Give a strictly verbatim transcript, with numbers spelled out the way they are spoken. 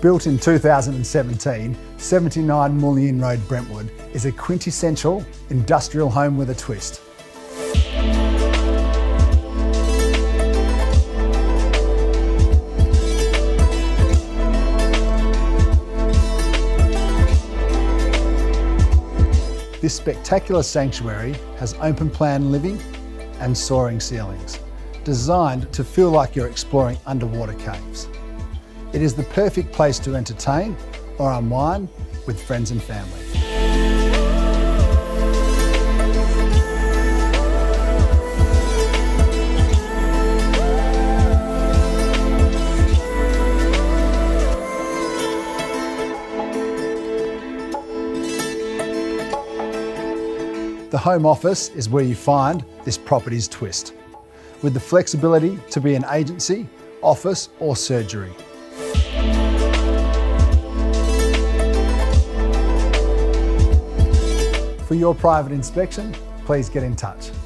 Built in two thousand seventeen, seventy-nine Moolyeen Road, Brentwood is a quintessential industrial home with a twist. This spectacular sanctuary has open plan living and soaring ceilings, designed to feel like you're exploring underwater caves. It is the perfect place to entertain or unwind with friends and family. The home office is where you find this property's twist, with the flexibility to be an agency, office or surgery. For your private inspection, please get in touch.